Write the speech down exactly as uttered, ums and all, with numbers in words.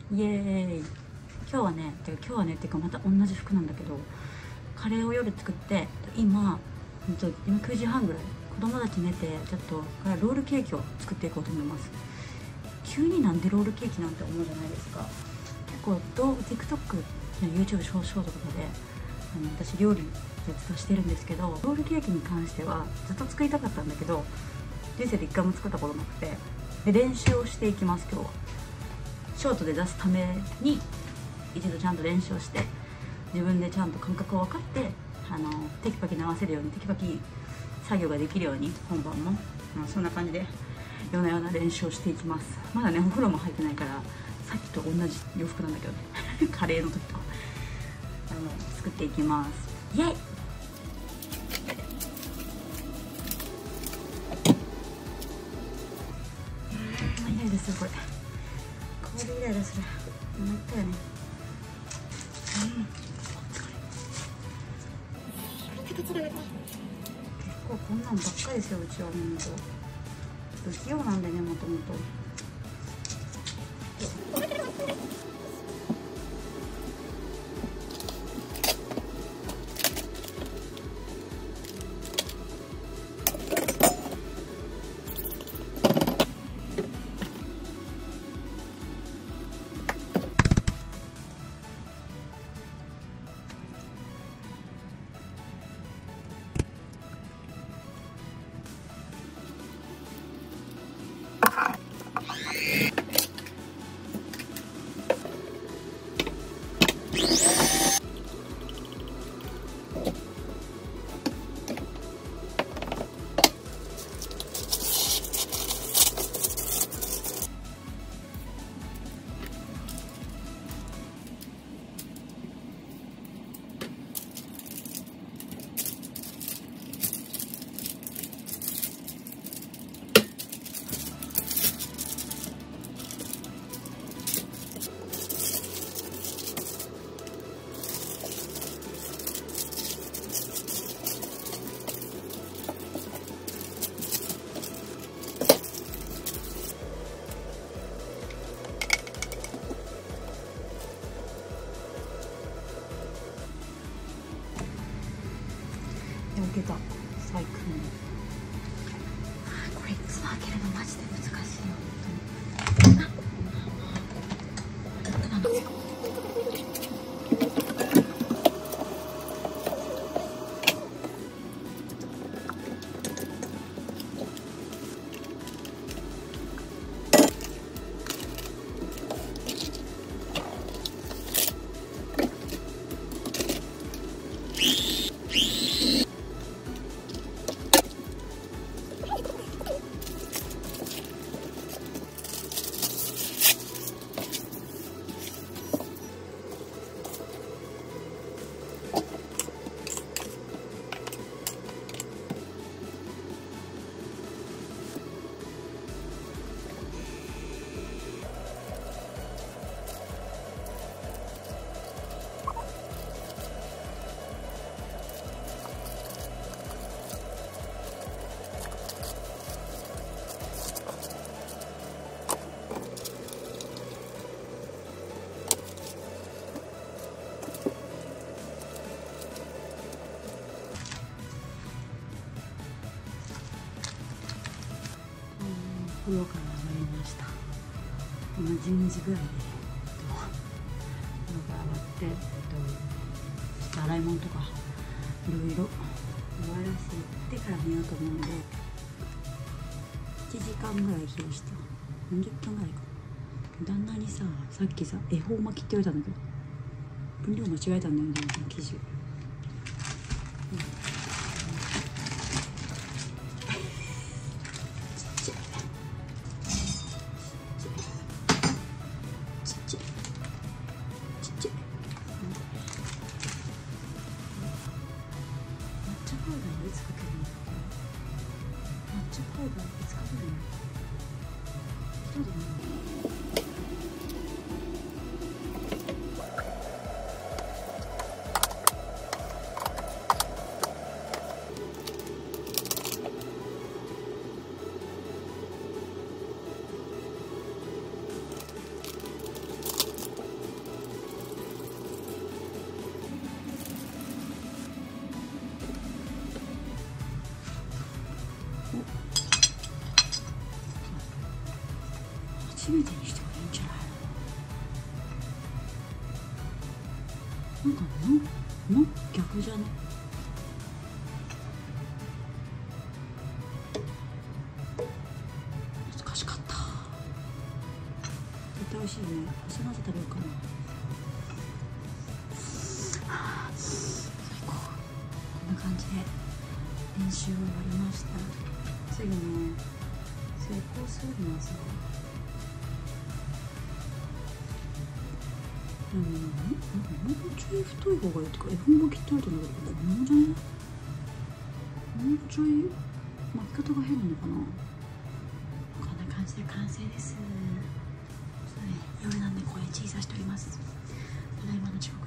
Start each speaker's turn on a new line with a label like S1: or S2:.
S1: イエーイ。今日はねてか今日はねっていうかまた同じ服なんだけど、カレーを夜作って、今今くじはんぐらい、子供たち寝てちょっとロールケーキを作っていこうと思います。急になんでロールケーキなんて思うじゃないですか。結構どう TikTok や YouTube ショートとかであの私料理ずっとしてるんですけど、ロールケーキに関してはずっと作りたかったんだけど、人生で一回も作ったことなくて、で練習をしていきます。今日はショートで出すために一度ちゃんと練習をして、自分でちゃんと感覚を分かって、あのテキパキ流せるように、テキパキ作業ができるように、本番も、まあ、そんな感じで夜な夜な練習をしていきます。まだねお風呂も入ってないから、さっきと同じ洋服なんだけどねカレーの時とあの作っていきます。イエイ。イライラするこれ。これイライラする。もう一回よね。結構こんなんばっかりですよ、うちは。ほんと不器用なんでね、もともと。開けた最高。これいつも開けるのマジで難しいよ、本当に。風呂から上がりました。今じゅうにじぐらいで、えっと、風呂から上がって、えっと、ちょっと洗い物とかいろいろ終わらせてから寝ようと思うので、いちじかんぐらい冷やしてよんじゅっぷんぐらいか。旦那にさ、さっきさ恵方巻きって言われたんだけど、分量間違えたんだよね、生地。 初めてにしてもいいんじゃないの。なんかのの逆じゃね。難しかった。絶対美味しいよね。朝の後食べようかな。最高。こんな感じで練習を終わりました。次ね、成功するのはさ、でもなんかもうちょい太い方がいいとか、絵本もきっとあると思うんだけど、こんなじゃない？もうちょい巻き方が変なのかな。こんな感じで完成です。ちょっとね、夜なんで声小さしております。ただいまの時刻